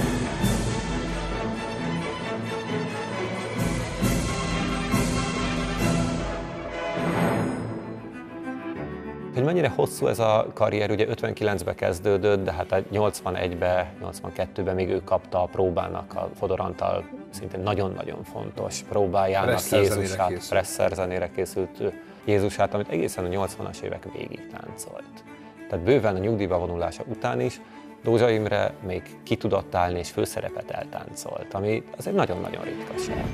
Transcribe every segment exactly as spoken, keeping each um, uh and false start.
Hogy mennyire hosszú ez a karrier, ugye ötvenkilencben kezdődött, de hát nyolcvanegyben, nyolcvankettőben még ő kapta a próbának a Fodor Antal szintén nagyon-nagyon fontos próbájának Jézusát, Presser zenére készült Jézusát, amit egészen a nyolcvanas évek végig táncolt. Tehát bőven a nyugdíjba vonulása után is Dózsa Imre még ki tudott állni és főszerepet eltáncolt, ami az egy nagyon-nagyon ritkaság.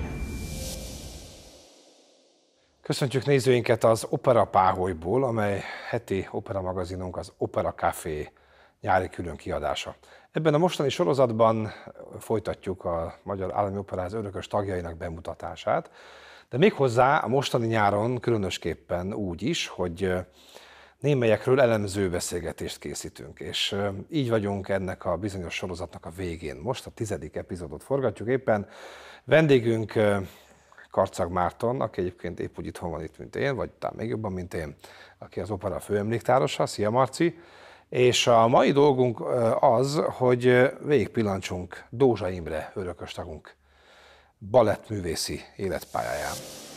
Köszöntjük nézőinket az Opera Páholyból, amely heti opera magazinunk az Opera Café nyári külön kiadása. Ebben a mostani sorozatban folytatjuk a Magyar Állami Operaház örökös tagjainak bemutatását, de méghozzá a mostani nyáron különösképpen úgy is, hogy némelyekről elemző beszélgetést készítünk, és így vagyunk ennek a bizonyos sorozatnak a végén. Most a tizedik epizódot forgatjuk éppen. Vendégünk Karcag Márton, aki egyébként épp úgy itthon van itt, mint én, vagy talán még jobban, mint én, aki az opera főemléktárosa. Szia, Marci! És a mai dolgunk az, hogy végigpillancsunk Dózsa Imre örökös tagunk balettművészi életpályáján.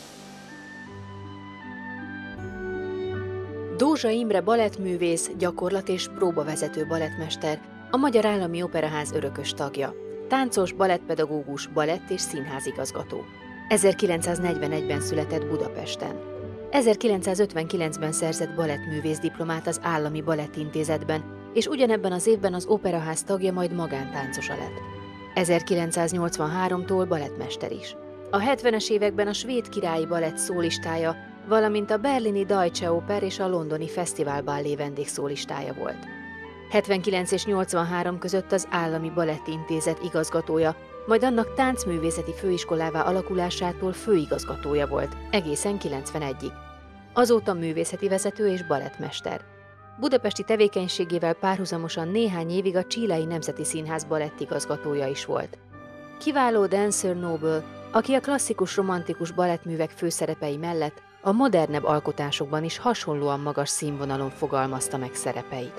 Dózsa Imre balettművész, gyakorlat- és próbavezető balettmester, a Magyar Állami Operaház örökös tagja, táncos, balettpedagógus, balett- és színházigazgató. ezerkilencszáznegyvenegyben született Budapesten. ezerkilencszázötvenkilencben szerzett balettművész diplomát az Állami Balettintézetben, és ugyanebben az évben az Operaház tagja, majd magántáncosa lett. ezerkilencszáznyolcvanháromtól balettmester is. A hetvenes években a Svéd Királyi Balett szólistája, valamint a berlini Deutsche Oper és a londoni Fesztivál Ballet vendégszólistája volt. hetvenkilenc és nyolcvanhárom között az Állami Balettintézet igazgatója, majd annak táncművészeti főiskolává alakulásától főigazgatója volt, egészen kilencvenegyig. Azóta művészeti vezető és balettmester. Budapesti tevékenységével párhuzamosan néhány évig a Chilei Nemzeti Színház balettigazgatója is volt. Kiváló dancer noble, aki a klasszikus romantikus balettművek főszerepei mellett a modernebb alkotásokban is hasonlóan magas színvonalon fogalmazta meg szerepeit.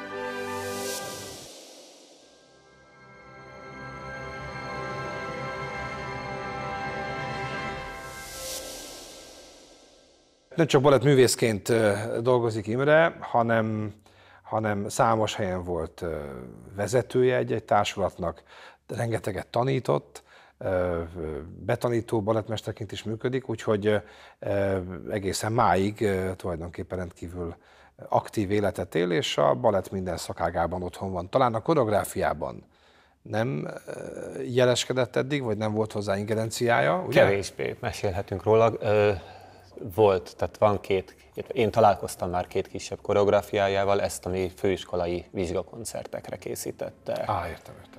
Nem csak balettművészként dolgozik Imre, hanem, hanem számos helyen volt vezetője egy-egy társulatnak, rengeteget tanított, betanító balettmesterként is működik, úgyhogy egészen máig tulajdonképpen rendkívül aktív életet él, és a balett minden szakágában otthon van. Talán a koreográfiában nem jeleskedett eddig, vagy nem volt hozzá ingerenciája, ugye? Kevésbé mesélhetünk róla. Volt, tehát van két, én találkoztam már két kisebb koreográfiájával, ezt a mi főiskolai vizsgakoncertekre készítette. Á, értem, értem.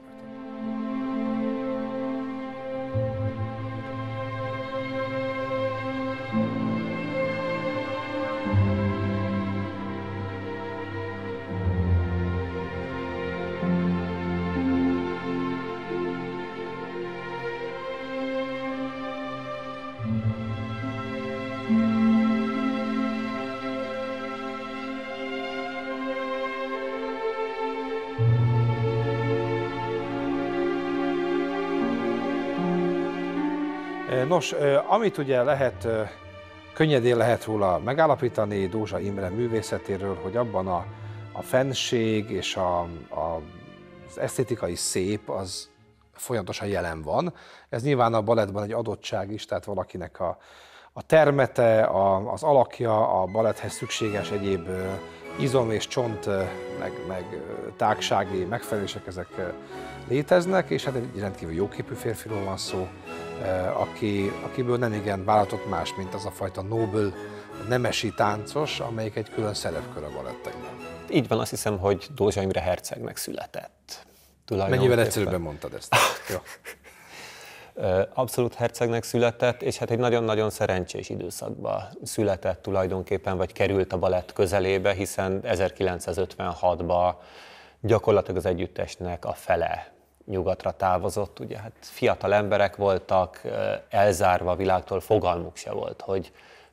Nos, amit ugye lehet, könnyedén lehet róla megállapítani Dózsa Imre művészetéről, hogy abban a, a fenség és a, a, az esztétikai szép az folyamatosan jelen van. Ez nyilván a balettban egy adottság is, tehát valakinek a, a termete, a, az alakja, a baletthez szükséges egyéb izom és csont, meg, meg tágsági megfelelések, ezek léteznek, és hát egy rendkívül jóképű férfiról van szó, aki, akiből nem igen vállalatott más, mint az a fajta noble, nemesi táncos, amelyik egy külön szerepkör a balettekben. Így van, azt hiszem, hogy Dózsa Imre hercegnek született. Mennyivel egyszerűbben mondtad ezt? Jó. Abszolút hercegnek született, és hát egy nagyon-nagyon szerencsés időszakban született tulajdonképpen, vagy került a balett közelébe, hiszen ezerkilencszázötvenhatban gyakorlatilag az együttesnek a fele nyugatra távozott, ugye hát fiatal emberek voltak, elzárva a világtól, fogalmuk se volt, hogy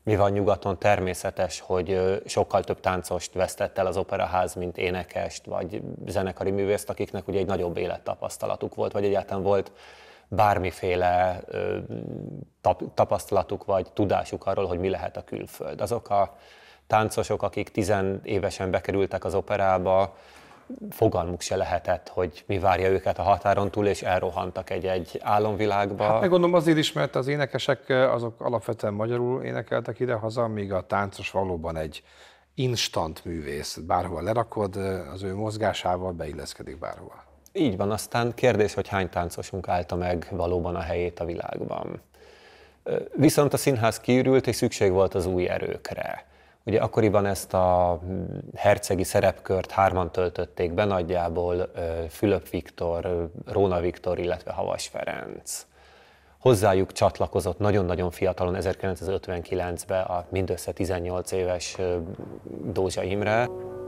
mi van nyugaton, természetes, hogy sokkal több táncost vesztett el az operaház, mint énekest, vagy zenekari művészt, akiknek ugye egy nagyobb élettapasztalatuk volt, vagy egyáltalán volt bármiféle tapasztalatuk, vagy tudásuk arról, hogy mi lehet a külföld. Azok a táncosok, akik tizenévesen bekerültek az operába, fogalmuk se lehetett, hogy mi várja őket a határon túl, és elrohantak egy-egy álomvilágba. Hát meg gondolom azért is, mert az énekesek azok alapvetően magyarul énekeltek ide-haza, míg a táncos valóban egy instant művész. Bárhol lerakod, az ő mozgásával beilleszkedik bárhol. Így van, aztán kérdés, hogy hány táncosunk állta meg valóban a helyét a világban. Viszont a színház kiürült, és szükség volt az új erőkre. Ugye akkoriban ezt a hercegi szerepkört hárman töltötték be, nagyjából Fülöp Viktor, Róna Viktor, illetve Havas Ferenc. Hozzájuk csatlakozott nagyon-nagyon fiatalon, ezerkilencszázötvenkilencben a mindössze tizennyolc éves Dózsa Imre.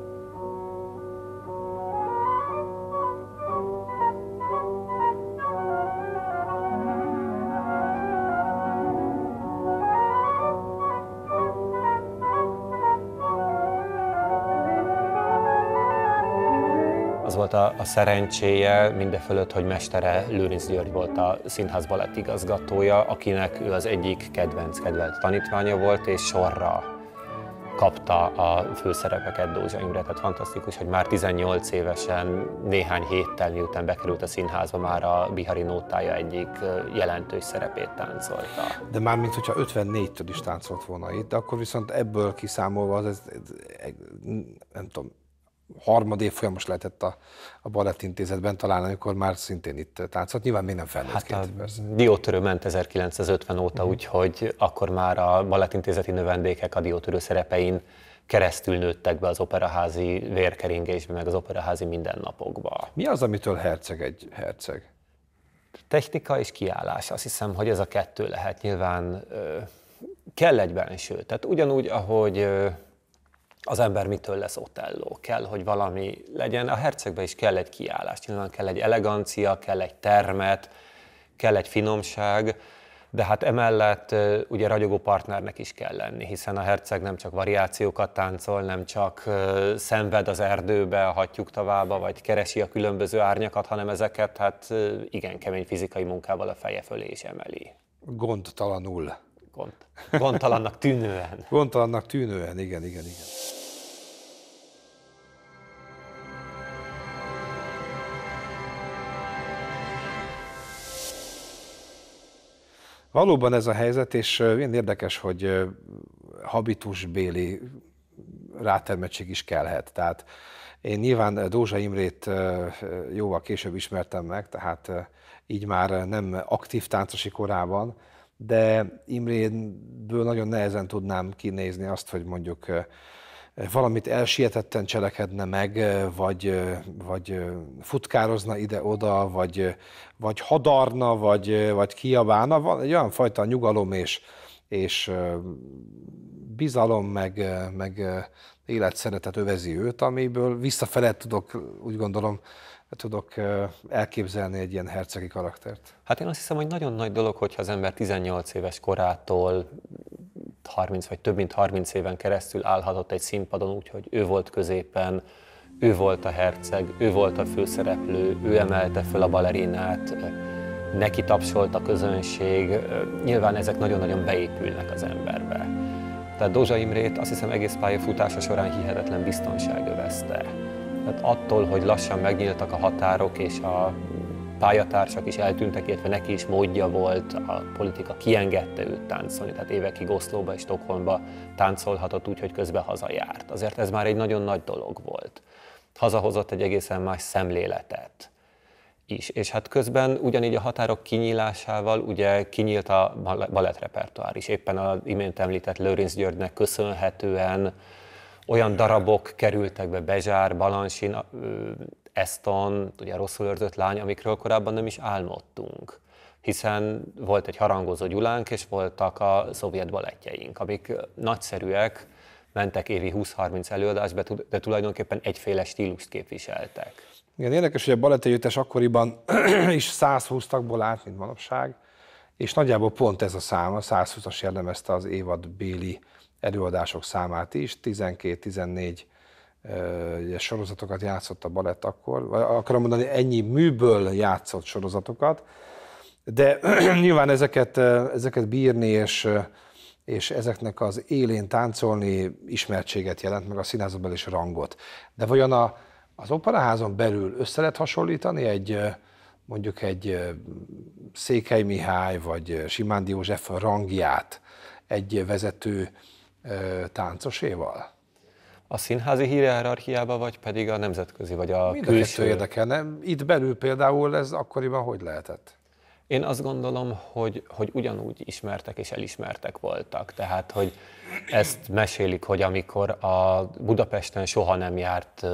Az volt a, a szerencséje mindefölött, hogy mestere Lőrinc György volt a színház balett igazgatója, akinek ő az egyik kedvenc kedvelt tanítványa volt, és sorra kapta a főszerepeket Dózsa Imre. Tehát fantasztikus, hogy már tizennyolc évesen, néhány héttel miután bekerült a színházba, már a Bihari Nótája egyik jelentős szerepét táncolta. De már mint hogyha ötvennégytől is táncolt volna itt, de akkor viszont ebből kiszámolva, az, ez, ez, nem tudom, harmadév folyamos lehetett a, a Balettintézetben talán, amikor már szintén itt táncolt. Nyilván még nem felnőttként. Hát a diótörő ment ezerkilencszázötven óta, uh-huh. úgyhogy akkor már a balettintézeti növendékek a diótörő szerepein keresztül nőttek be az operaházi vérkeringésbe, meg az operaházi mindennapokba. Mi az, amitől herceg egy herceg? Technika és kiállás. Azt hiszem, hogy ez a kettő lehet. Nyilván ö, kell egy benső. Tehát ugyanúgy, ahogy ö, az ember mitől lesz Otello, kell, hogy valami legyen. A hercegben is kell egy kiállás, nyilván kell egy elegancia, kell egy termet, kell egy finomság, de hát emellett ugye ragyogó partnernek is kell lenni, hiszen a herceg nem csak variációkat táncol, nem csak szenved az erdőbe, a hattyúktavába, vagy keresi a különböző árnyakat, hanem ezeket hát igen kemény fizikai munkával a feje fölé is emeli. Gondtalanul. Gond. Gondtalannak tűnően. Gondtalannak tűnően, igen, igen, igen. Valóban ez a helyzet, és ilyen érdekes, hogy habitusbéli rátermettség is kellhet. Tehát én nyilván Dózsa Imrét jóval később ismertem meg, tehát így már nem aktív táncosi korában, de Imréből nagyon nehezen tudnám kinézni azt, hogy mondjuk valamit elsietetten cselekedne meg, vagy, vagy futkározna ide-oda, vagy, vagy hadarna, vagy, vagy kiabálna. Van egy olyan fajta nyugalom és, és bizalom, meg, meg életszeretet övezi őt, amiből visszafele tudok, úgy gondolom, tudok elképzelni egy ilyen hercegi karaktert. Hát én azt hiszem, hogy nagyon nagy dolog, hogyha az ember tizennyolc éves korától harminc vagy több mint harminc éven keresztül állhatott egy színpadon, úgyhogy ő volt középen, ő volt a herceg, ő volt a főszereplő, ő emelte föl a balerinát, neki tapsolt a közönség. Nyilván ezek nagyon-nagyon beépülnek az emberbe. Tehát Dózsa Imrét azt hiszem egész pályafutása során hihetetlen biztonság övezte. Tehát attól, hogy lassan megnyíltak a határok, és a pályatársak is eltűntek, illetve neki is módja volt, a politika kiengedte őt táncolni, tehát évekig Oszlóba és Stockholmba táncolhatott úgy, hogy közben hazajárt. Azért ez már egy nagyon nagy dolog volt. Hazahozott egy egészen más szemléletet is. És hát közben ugyanígy a határok kinyílásával ugye kinyílt a balettrepertoár is. Éppen az imént említett Lőrinc Györgynek köszönhetően olyan darabok kerültek be, Bezsár, Balansin, Eston, ugye a Rosszul őrzött lány, amikről korábban nem is álmodtunk. Hiszen volt egy Harangozó Gyulánk, és voltak a szovjet balettjeink, amik nagyszerűek, mentek évi húsz-harminc előadásba, de tulajdonképpen egyféle stílust képviseltek. Igen, érdekes, hogy a balettegyüttes akkoriban is száz húsz tagból állt, mint manapság, és nagyjából pont ez a szám, a száz húszas jellemezte az évadbéli előadások számát is, tizenkét-tizennégy uh, sorozatokat játszott a balett akkor, vagy akarom mondani, ennyi műből játszott sorozatokat, de nyilván ezeket, ezeket bírni és, és ezeknek az élén táncolni ismertséget jelent, meg a színházban is rangot. De vajon a, az operaházon belül össze lehet hasonlítani egy, mondjuk egy Székely Mihály vagy Simándi József rangját egy vezető táncoséval? A színházi hierarchiába, vagy pedig a nemzetközi, vagy a Mind külső? a érdekelne. Itt belül például ez akkoriban hogy lehetett? Én azt gondolom, hogy, hogy ugyanúgy ismertek és elismertek voltak. Tehát, hogy ezt mesélik, hogy amikor a Budapesten soha nem járt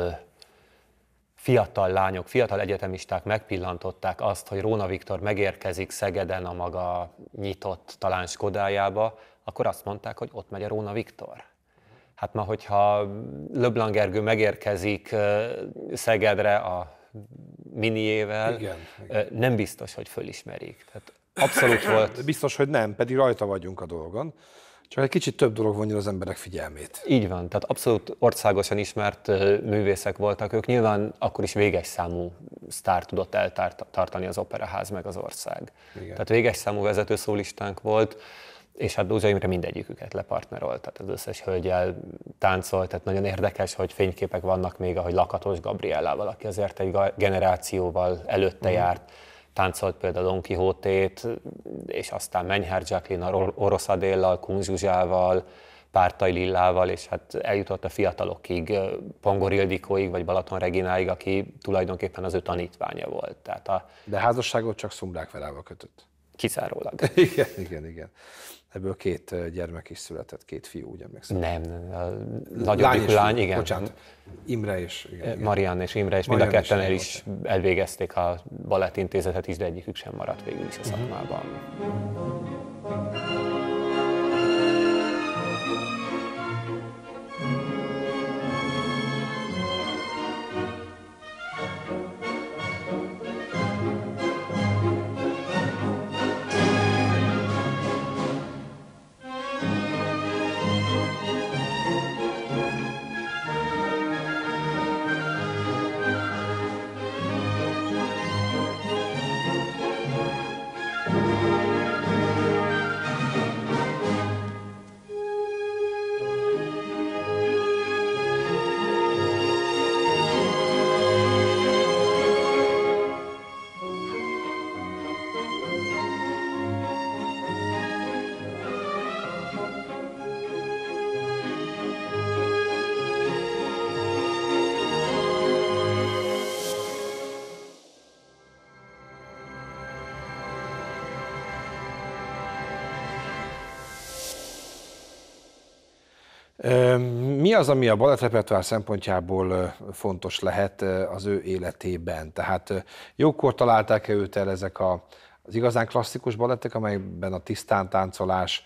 fiatal lányok, fiatal egyetemisták megpillantották azt, hogy Róna Viktor megérkezik Szegeden a maga nyitott talán Skodájába, akkor azt mondták, hogy ott megy a Róna Viktor. Hát ma, hogyha Leblanc Gergő megérkezik Szegedre a miniével, igen, igen. nem biztos, hogy fölismerik. Tehát abszolút volt. Biztos, hogy nem, pedig rajta vagyunk a dolgon. Csak egy kicsit több dolog vonja az emberek figyelmét. Így van, tehát abszolút országosan ismert művészek voltak ők. Nyilván akkor is véges számú sztár tudott eltartani az operaház meg az ország. Igen. Tehát véges számú vezető szólistánk volt, és hát Dózsa Imre mindegyiküket lepartnerolt, tehát az összes hölgyel táncolt, tehát nagyon érdekes, hogy fényképek vannak még, ahogy Lakatos Gabriellával, aki azért egy generációval előtte járt, táncolt például Don Quixote-t, és aztán Menyhár Jacqueline, Orosz Adéllal, Kun Zsuzsával, Pártai Lillával, és hát eljutott a fiatalokig, Pongor Ildikóig, vagy Balaton Regináig, aki tulajdonképpen az ő tanítványa volt. Tehát a... De házasságot csak Szumbrák Verával kötött. Kizárólag. Igen, igen, igen. Ebből két gyermek is született, két fiú, ugye emlékszem? Nem, a nagyobbik lány, lány, igen. Bocsánat, Imre és... Igen, igen. Marianne és Imre, és mind a ketten el is elvégezték a balettintézetet is, de egyikük sem maradt végül is a szakmában. Mi az, ami a balettrepertoár szempontjából fontos lehet az ő életében? Tehát jókor találták-e őt el ezek a, az igazán klasszikus balettek, amelyben a tisztán táncolás,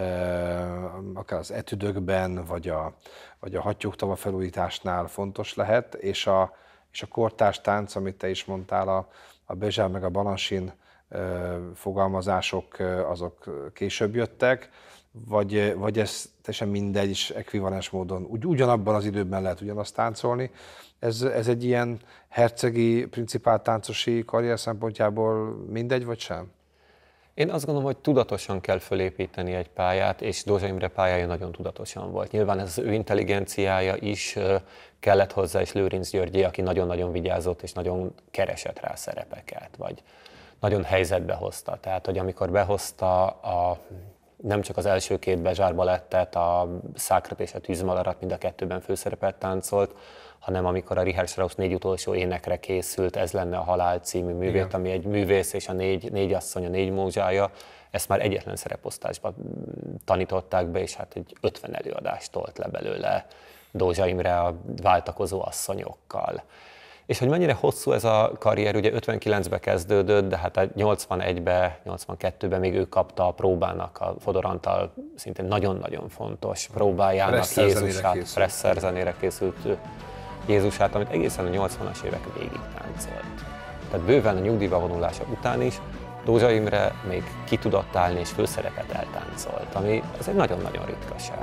akár az etüdökben, vagy a, vagy a hattyúktava felújításnál fontos lehet, és a, és a kortárs tánc, amit te is mondtál, a, a Béjart meg a Balanchine fogalmazások, azok később jöttek, vagy, vagy ez teljesen mindegy, és ekvivalens módon ugy, ugyanabban az időben lehet ugyanazt táncolni. Ez, ez egy ilyen hercegi, principál táncosi karrier szempontjából mindegy, vagy sem? Én azt gondolom, hogy tudatosan kell fölépíteni egy pályát, és Dózsa Imre pályája nagyon tudatosan volt. Nyilván ez az ő intelligenciája is kellett hozzá, és Lőrinc Györgyé, aki nagyon-nagyon vigyázott, és nagyon keresett rá szerepeket, vagy nagyon helyzetbe hozta. Tehát, hogy amikor behozta a nem csak az első két Béjart balettet, a Szákrat és a Tűzmadarat, mind a kettőben főszerepet táncolt, hanem amikor a Richard Strauss négy utolsó énekre készült, Ez lenne a halál című művét, igen, ami egy művész és a négy, négy asszony, a négy múzsája, ezt már egyetlen szereposztásban tanították be, és hát egy ötven előadást tolt le belőle Dózsa Imre a váltakozó asszonyokkal. És hogy mennyire hosszú ez a karrier, ugye ötvenkilencben kezdődött, de hát nyolcvanegyben, nyolcvankettőben még ő kapta a próbának, a Fodor Antal szintén nagyon-nagyon fontos próbájának Jézusát, Presser zenére készült Jézusát, amit egészen a nyolcvanas évek végig táncolt. Tehát bőven a nyugdíjba vonulása után is, Dózsa Imre még ki tudott állni és főszerepet eltáncolt, ami az egy nagyon-nagyon ritkaság.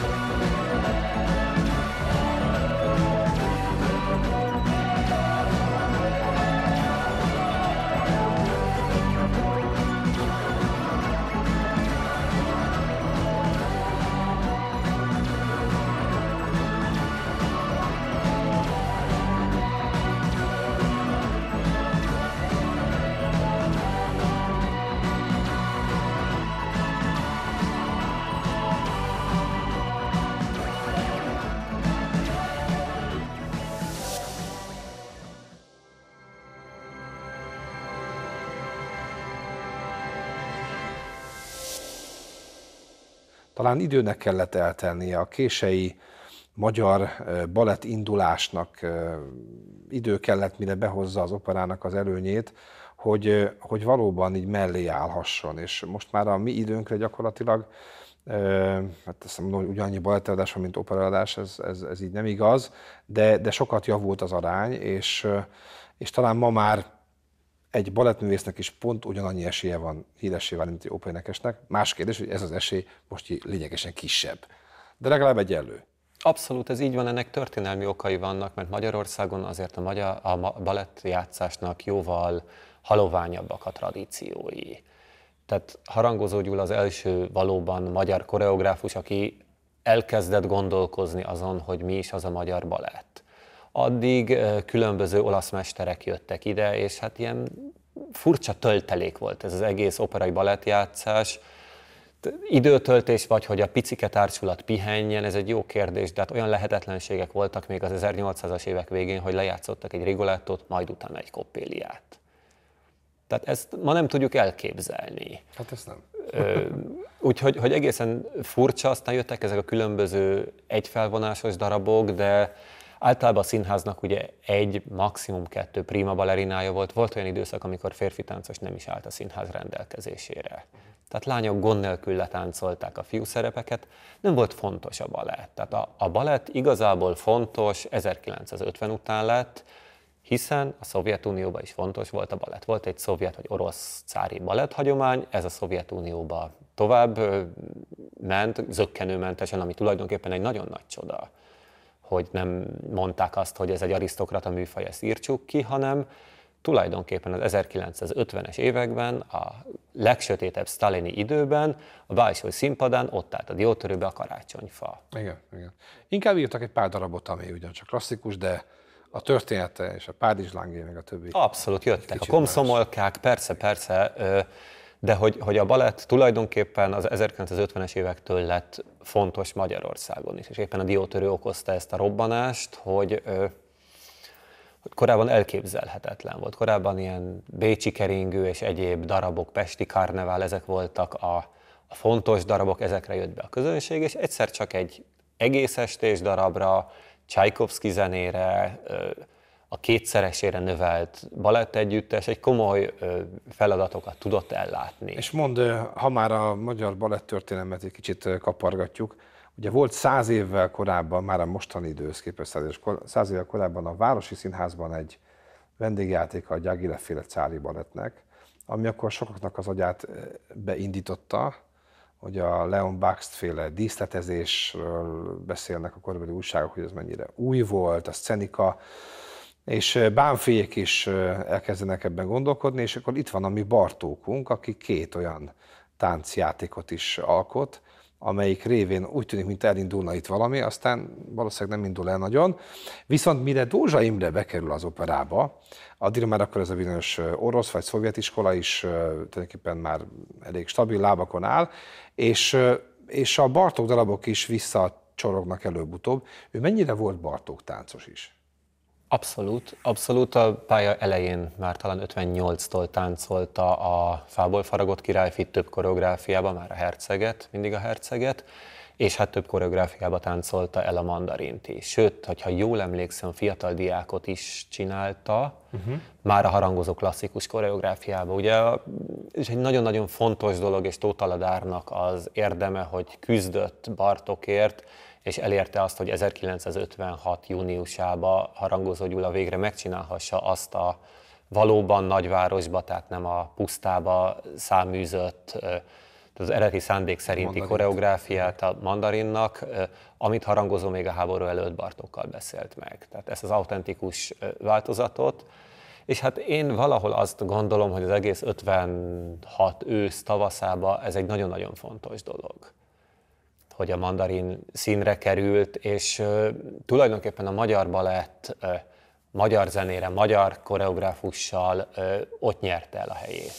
Talán időnek kellett eltelnie a kései magyar balett indulásnak, idő kellett, mire behozza az operának az előnyét, hogy, hogy valóban így mellé állhasson. És most már a mi időnkre gyakorlatilag, hát azt mondom, hogy ugyanannyi baletteladás van, mint operaadás, ez, ez, ez így nem igaz, de, de sokat javult az arány, és, és talán ma már egy balettművésznek is pont ugyanannyi esélye van híressé válni, mint egy operénekesnek. Más kérdés, hogy ez az esély most lényegesen kisebb, de legalább egyenlő. Abszolút, ez így van, ennek történelmi okai vannak, mert Magyarországon azért a, magyar, a balettjátszásnak jóval haloványabbak a tradíciói. Tehát Harangozó Gyula az első valóban magyar koreográfus, aki elkezdett gondolkozni azon, hogy mi is az a magyar balett. Addig különböző olasz mesterek jöttek ide, és hát ilyen furcsa töltelék volt ez az egész operai balettjátszás. Időtöltés vagy, hogy a picike társulat pihenjen, ez egy jó kérdés, de hát olyan lehetetlenségek voltak még az ezernyolcszázas évek végén, hogy lejátszottak egy Rigolettót, majd utána egy Coppeliát. Tehát ezt ma nem tudjuk elképzelni. Hát ezt nem. Úgyhogy hogy egészen furcsa, aztán jöttek ezek a különböző egyfelvonásos darabok, de általában a színháznak ugye egy, maximum kettő prima ballerinája volt. Volt olyan időszak, amikor férfi táncos nem is állt a színház rendelkezésére. Tehát lányok gond nélkül letáncolták a fiú szerepeket, nem volt fontos a balett. Tehát a, a balett igazából fontos ezerkilencszázötven után lett, hiszen a Szovjetunióban is fontos volt a balett. Volt egy szovjet vagy orosz cári baletthagyomány, ez a Szovjetunióba tovább ment, zökkenőmentesen, ami tulajdonképpen egy nagyon nagy csoda, hogy nem mondták azt, hogy ez egy arisztokrata műfaj, ezt írtsuk ki, hanem tulajdonképpen az ezerkilencszázötvenes években, a legsötétebb sztálini időben a Bolsói színpadán ott állt a diótörőbe a karácsonyfa. Igen, igen. Inkább írtak egy pár darabot, ami ugyancsak klasszikus, de a története és a Pádizslángé, meg a többi. Abszolút jöttek a komszomolkák, persze, persze, de hogy, hogy a balett tulajdonképpen az ezerkilencszázötvenes évektől lett fontos Magyarországon is, és éppen a diótörő okozta ezt a robbanást, hogy, hogy korábban elképzelhetetlen volt. Korábban ilyen bécsi keringő és egyéb darabok, pesti karnevál, ezek voltak a, a fontos darabok, ezekre jött be a közönség, és egyszer csak egy egész estés darabra, Csajkovszky zenére, a kétszeresére növelt balettegyüttes egy komoly feladatokat tudott ellátni. És mondd, ha már a magyar balettörténelmet egy kicsit kapargatjuk, ugye volt száz évvel korábban, már a mostani időhöz képest száz évvel korábban a Városi Színházban egy vendégjátéka a Gyaghilev-féle cári balettnek, ami akkor sokaknak az agyát beindította, hogy a Leon Bakst-féle díszletezésről beszélnek a korabeli újságok, hogy ez mennyire új volt, a szcenika, és bánfélyek is elkezdenek ebben gondolkodni, és akkor itt van a mi Bartókunk, aki két olyan táncjátékot is alkot, amelyik révén úgy tűnik, mint elindulna itt valami, aztán valószínűleg nem indul el nagyon. Viszont mire Dózsa Imre bekerül az operába, addigra már akkor ez a bizonyos orosz vagy szovjet iskola is tulajdonképpen már elég stabil lábakon áll, és, és a Bartók darabok is visszacsorognak előbb-utóbb. Ő mennyire volt Bartók táncos is? Abszolút, abszolút. A pálya elején már talán ötvennyolctól táncolta a Fából faragott királyfi több koreográfiában, már a herceget, mindig a herceget, és hát több koreográfiában táncolta el a mandarint is. Sőt, hogyha jól emlékszem, fiatal diákot is csinálta, uh-huh. már a harangozó klasszikus koreográfiában. Ugye, és egy nagyon-nagyon fontos dolog, és Tóth Aladárnak az érdeme, hogy küzdött Bartókért, és elérte azt, hogy ezerkilencszázötvenhat júniusában Harangozó Gyula végre megcsinálhassa azt a valóban nagyvárosba, tehát nem a pusztába száműzött, az eredeti szándék szerinti Mandarint. Koreográfiát a Mandarinnak, amit Harangozó még a háború előtt Bartókkal beszélt meg. Tehát ezt az autentikus változatot. És hát én valahol azt gondolom, hogy az egész ötvenhat ősz tavaszába ez egy nagyon-nagyon fontos dolog, hogy a Mandarin színre került, és tulajdonképpen a magyar balett magyar zenére, magyar koreográfussal ott nyerte el a helyét.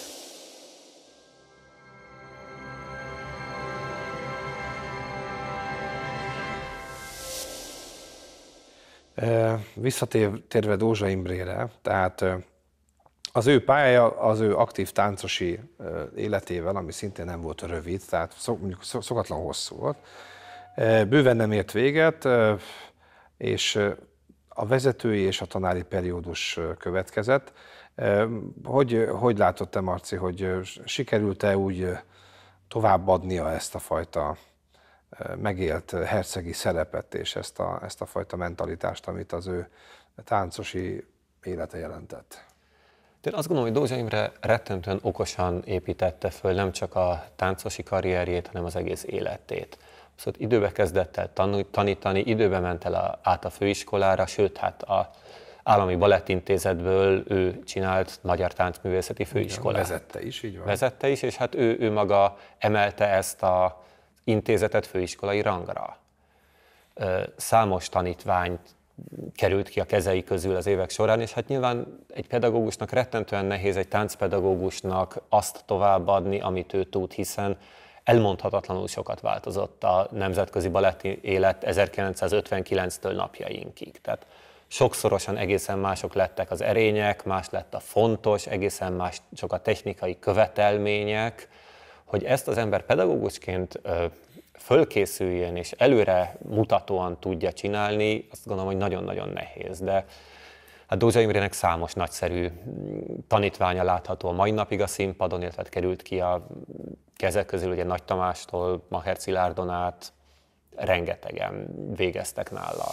Visszatérve Dózsa Imrére, tehát az ő pályája az ő aktív táncosi életével, ami szintén nem volt rövid, tehát mondjuk szokatlan hosszú volt, bőven nem ért véget, és a vezetői és a tanári periódus következett. Hogy, hogy látod te, Marci, hogy sikerült-e úgy továbbadnia ezt a fajta megélt hercegi szerepet és ezt a, ezt a fajta mentalitást, amit az ő táncosi élete jelentett? Én azt gondolom, hogy Dózsa Imre rettentően okosan építette föl nem csak a táncosi karrierjét, hanem az egész életét. Szóval időbe kezdett el tanítani, időbe ment el a, át a főiskolára, sőt, hát az Állami Balettintézetből ő csinált Magyar Táncművészeti Főiskolát. Vezette is, így van. Vezette is, és hát ő, ő maga emelte ezt az intézetet főiskolai rangra. Számos tanítványt került ki a kezei közül az évek során, és hát nyilván egy pedagógusnak rettentően nehéz, egy táncpedagógusnak azt továbbadni, amit ő tud, hiszen elmondhatatlanul sokat változott a nemzetközi baletti élet ezerkilencszázötvenkilenctől napjainkig. Tehát sokszorosan egészen mások lettek az erények, más lett a fontos, egészen más csak a technikai követelmények, hogy ezt az ember pedagógusként ö, fölkészüljön és előre mutatóan tudja csinálni, azt gondolom, hogy nagyon-nagyon nehéz. De hát Dózsa Imrének számos nagyszerű tanítványa látható a mai napig a színpadon, illetve került ki a kezek közül, ugye Nagy Tamástól Maher Szilárdon át, rengetegen végeztek nála.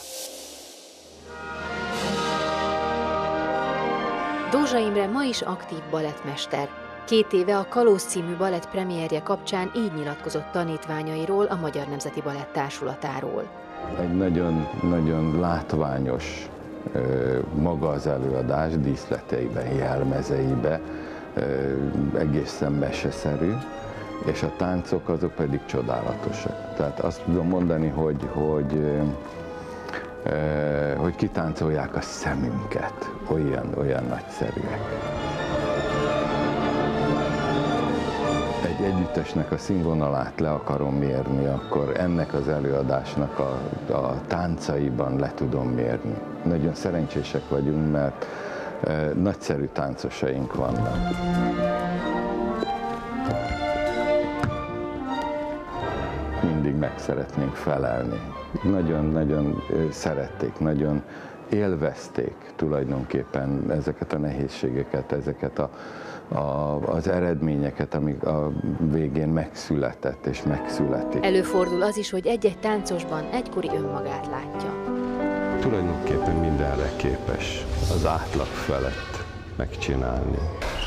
Dózsa Imre ma is aktív balettmester. Két éve a Kalóz című balett premierje kapcsán így nyilatkozott tanítványairól, a Magyar Nemzeti Balett Társulatáról. Egy nagyon-nagyon látványos maga az előadás, díszleteiben, jelmezeiben, egészen meseszerű, és a táncok azok pedig csodálatosak. Tehát azt tudom mondani, hogy, hogy, hogy kitáncolják a szemünket, olyan, olyan nagyszerűek. Egy együttesnek a színvonalát le akarom mérni, akkor ennek az előadásnak a, a táncaiban le tudom mérni. Nagyon szerencsések vagyunk, mert e, nagyszerű táncosaink vannak. Mindig meg szeretnénk felelni. Nagyon-nagyon szerették, nagyon élvezték tulajdonképpen ezeket a nehézségeket, ezeket a A, az eredményeket, amik a végén megszületett és megszületik. Előfordul az is, hogy egy-egy táncosban egykori önmagát látja. Tulajdonképpen mindenre képes az átlag felett megcsinálni.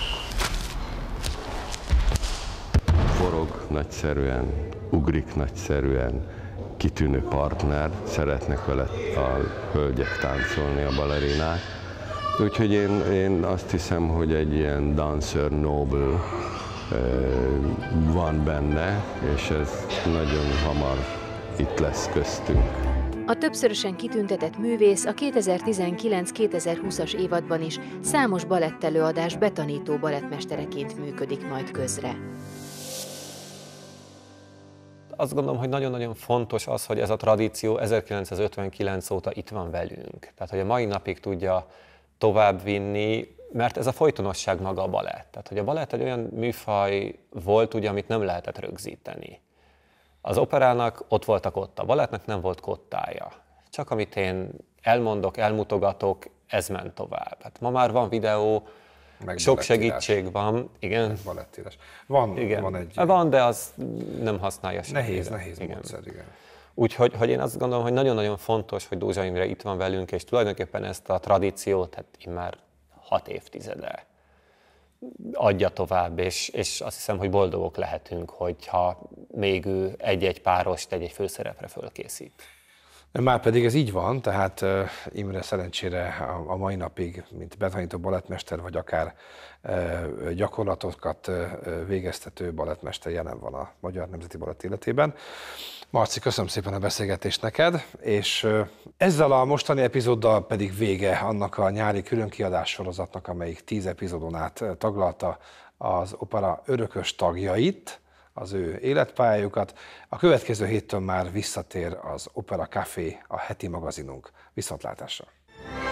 Forog nagyszerűen, ugrik nagyszerűen, kitűnő partner, szeretnek vele a hölgyek táncolni, a balerinák. Úgyhogy én, én azt hiszem, hogy egy ilyen dancer noble van benne, és ez nagyon hamar itt lesz köztünk. A többszörösen kitüntetett művész a kétezer-tizenkilenc-kétezer-húszas évadban is számos balettelőadás betanító balettmestereként működik majd közre. Azt gondolom, hogy nagyon-nagyon fontos az, hogy ez a tradíció ezerkilencszázötvenkilenc óta itt van velünk. Tehát, hogy a mai napig tudja továbbvinni, mert ez a folytonosság maga a balett. Tehát, hogy a balett egy olyan műfaj volt, ugye, amit nem lehetett rögzíteni. Az operának ott voltak ott, a balettnek nem volt kottája. Csak amit én elmondok, elmutogatok, ez ment tovább. Hát ma már van videó, meg sok segítség van. Igen. Balettírás. Van, igen. van egy... Van, de az nem használja semmire. Nehéz, nehéz igen. módszer, igen. Úgyhogy hogy én azt gondolom, hogy nagyon-nagyon fontos, hogy Dózsa Imre itt van velünk, és tulajdonképpen ezt a tradíciót, hát immár hat évtizede adja tovább, és, és azt hiszem, hogy boldogok lehetünk, hogyha még ő egy-egy párost egy-egy főszerepre fölkészít. Márpedig ez így van, tehát uh, Imre szerencsére a, a mai napig, mint betanító balettmester, vagy akár uh, gyakorlatokat uh, végeztető balettmester jelen van a Magyar Nemzeti Balett életében. Marci, köszönöm szépen a beszélgetést neked, és uh, ezzel a mostani epizóddal pedig vége annak a nyári különkiadás sorozatnak, amelyik tíz epizódon át taglalta az opera örökös tagjait, az ő életpályájukat. A következő héttől már visszatér az Opera Café, a heti magazinunk. Viszontlátásra!